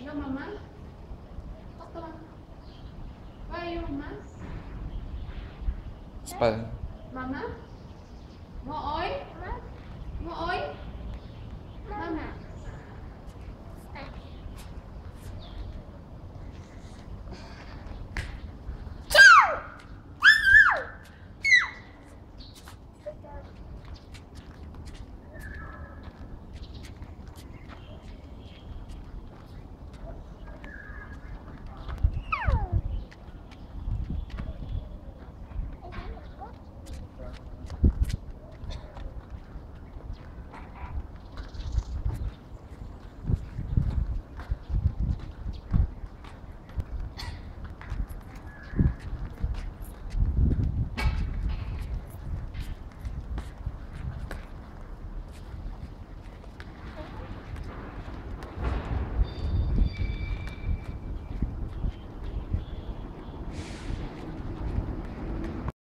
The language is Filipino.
Hello, Mama. Talk to Mama. Where are you, Mama? Spell. Mama? Mooy? Mooy?